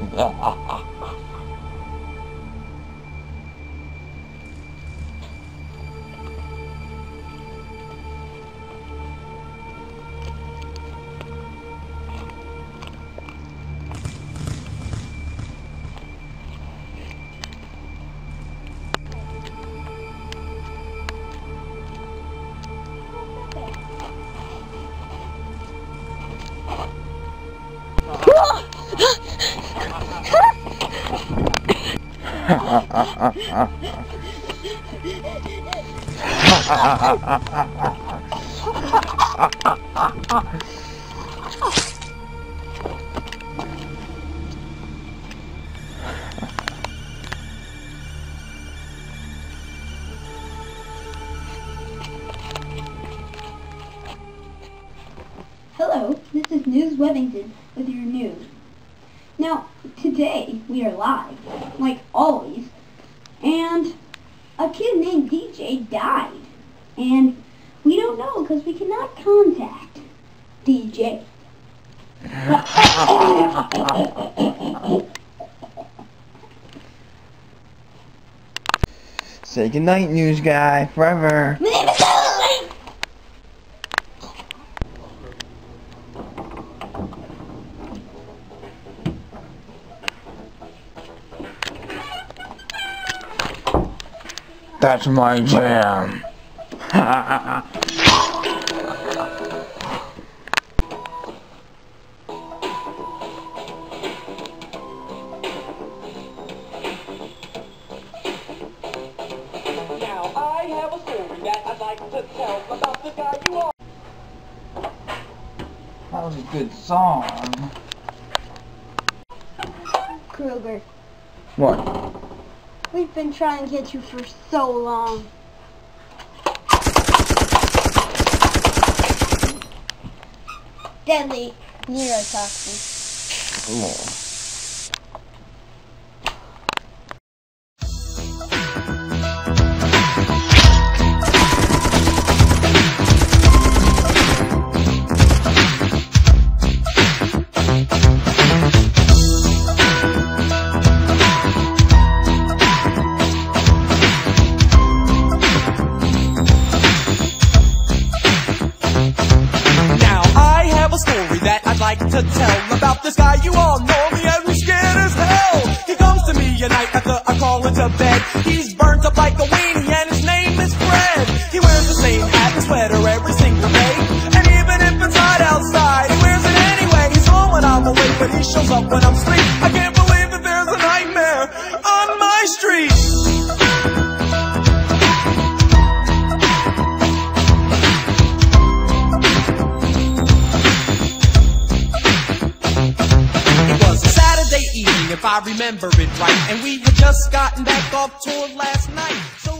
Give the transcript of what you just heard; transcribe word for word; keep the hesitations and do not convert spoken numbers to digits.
Hello, this is News Wethington with your news. Now, today we are live, like always, and a kid named D J died, and we don't know because we cannot contact D J. Say goodnight, news guy, forever. My name is Helen! That's my jam. Now I have a story that I'd like to tell about the guy you are. That was a good song. Kruger, What? we've been trying to get you for so long. Deadly neurotoxin. Cool. Like to tell about this guy you all know. He has me scared as hell. He comes to me at night after I call into bed. He's burnt up like a weenie and his name is Fred. He wears the same hat and sweater every single day, and even if it's hot outside, he wears it anyway. He's home when I'm awake, but he shows up when I'm asleep. I can't believe that there's a nightmare on my street. If I remember it right, and we had just gotten back off tour last night. So